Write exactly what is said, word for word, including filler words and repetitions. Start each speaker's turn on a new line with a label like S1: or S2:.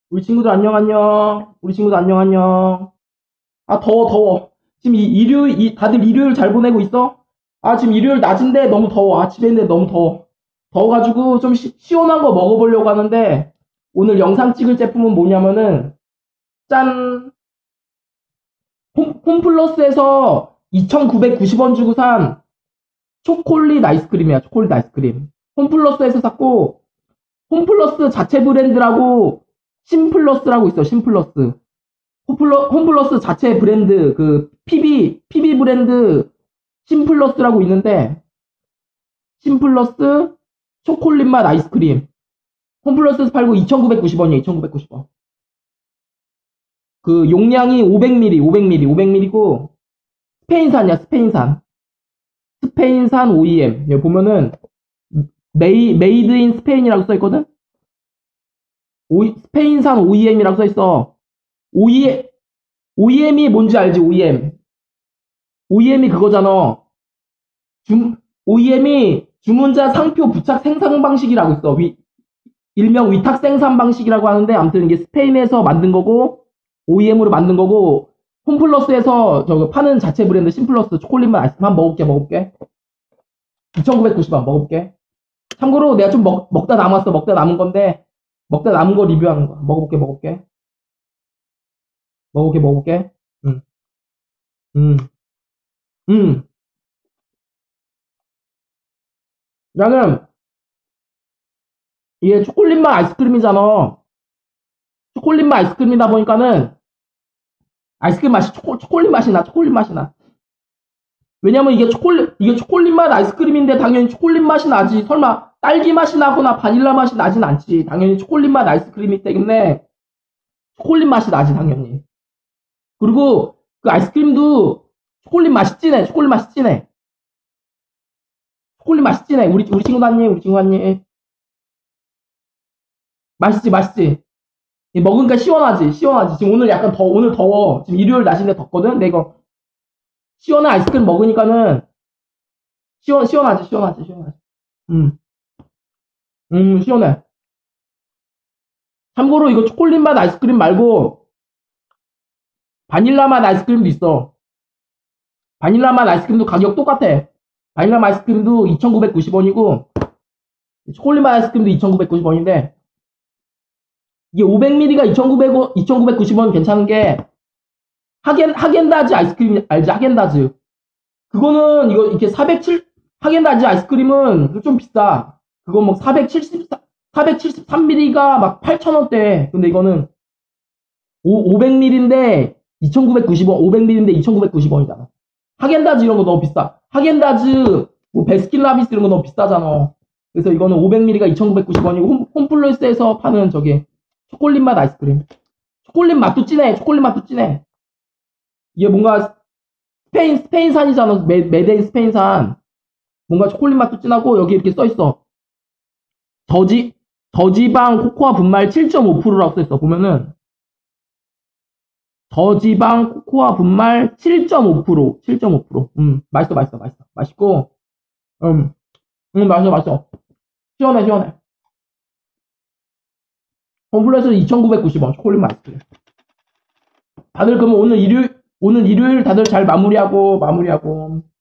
S1: 우리 친구들 안녕 안녕. 우리 친구들 안녕 안녕. 아 더워 더워. 지금 이 일요일 이, 다들 일요일 잘 보내고 있어? 아 지금 일요일 낮인데 너무 더워. 아 집에 있는데 너무 더워. 더워가지고 좀 시, 시원한 거 먹어보려고 하는데 오늘 영상 찍을 제품은 뭐냐면은 짠 홈, 홈플러스에서 이천구백구십 원 주고 산 초콜릿 아이스크림이야. 초콜릿 아이스크림. 홈플러스에서 샀고 홈플러스 자체 브랜드라고 심플러스라고 있어. 심플러스. 홈플러, 홈플러스 자체 브랜드 그 피비 피비 브랜드 심플러스라고 있는데 심플러스 초콜릿 맛 아이스크림 홈플러스에서 팔고 이천구백구십 원이야. 이천구백구십 원. 그 용량이 오백 밀리리터 오백 밀리리터 오백 밀리리터고 스페인산이야. 스페인산. 스페인산 오이엠. 여기 보면은 메이 메이드 인 스페인이라고 써 있거든. 오이, 스페인산 오이엠이라고 써 있어. 오이엠 오이엠이 뭔지 알지? 오이엠. 오이엠이 그거잖아. 주, 오이엠이 주문자 상표 부착 생산 방식이라고 있어. 위, 일명 위탁 생산 방식이라고 하는데 아무튼 이게 스페인에서 만든 거고 오이엠으로 만든 거고 홈플러스에서 저 파는 자체 브랜드 심플러스 초콜릿만 아이스크림 한번 먹을게 먹을게. 이천구백구십 원 먹을게. 참고로 내가 좀 먹, 먹다 남았어. 먹다 남은 건데 먹다 남은 거 리뷰하는 거야. 먹어볼게 먹을게. 먹을게 먹을게. 응. 응. 응. 나는 이게 초콜릿 맛 아이스크림이잖아. 초콜릿 맛 아이스크림이다 보니까는 아이스크림 맛이 초콜, 초콜릿 맛이 나. 초콜릿 맛이 나. 왜냐면 이게 초콜릿 이게 초콜릿 맛 아이스크림인데 당연히 초콜릿 맛이 나지. 설마 딸기 맛이 나거나 바닐라 맛이 나진 않지. 당연히 초콜릿 맛 아이스크림이기 때문에 초콜릿 맛이 나지 당연히. 그리고 그 아이스크림도 초콜릿 맛이 진해. 초콜릿 맛이 진해. 초콜릿 맛이 진해. 우리 우리 친구 다니 우리 친구 다니 맛있지 맛있지. 먹으니까 시원하지 시원하지. 지금 오늘 약간 더 오늘 더워. 지금 일요일 날씨인데 덥거든. 근데 이거 시원한 아이스크림 먹으니까는 시원 시원하지 시원하지 시원하지. 음, 음 시원해. 참고로 이거 초콜릿 맛 아이스크림 말고 바닐라 맛 아이스크림도 있어. 바닐라 맛 아이스크림도 가격 똑같아. 바닐라 맛 아이스크림도 이천구백구십 원이고 초콜릿 맛 아이스크림도 이천구백구십 원인데 이게 오백 밀리리터가 이천구백 원, 이천구백구십 원 괜찮은 게 하겐 하겐다즈 아이스크림 알지? 하겐다즈. 그거는 이거 이렇게 사백칠 하겐다즈 아이스크림은 좀 비싸. 그거 뭐 사백칠십 사백칠십삼 밀리리터가 막 팔천 원대. 근데 이거는 오, 오백 밀리리터인데 이천구백구십 원, 오백 밀리리터인데 이천구백구십 원이잖아. 하겐다즈 이런 거 너무 비싸. 하겐다즈, 뭐 베스킨라빈스 이런 거 너무 비싸잖아. 그래서 이거는 오백 밀리리터가 이천구백구십 원이고 홈, 홈플러스에서 파는 저기 초콜릿 맛 아이스크림. 초콜릿 맛도 진해. 초콜릿 맛도 진해. 이게 뭔가 스페인 스페인산이잖아. 메, 메데인 스페인산. 뭔가 초콜릿 맛도 진하고 여기 이렇게 써 있어. 저지 저지방 코코아 분말 칠 점 오 퍼센트라고 써 있어. 보면은 저지방 코코아 분말 칠 점 오 퍼센트. 칠 점 오 퍼센트. 음, 맛있어, 맛있어, 맛있어. 맛있고, 음, 음, 맛있어, 맛있어. 시원해, 시원해. 홈플러스 이천구백구십 원. 초콜릿 맛있어. 다들 그러면 오늘 일요일, 오늘 일요일 다들 잘 마무리하고, 마무리하고.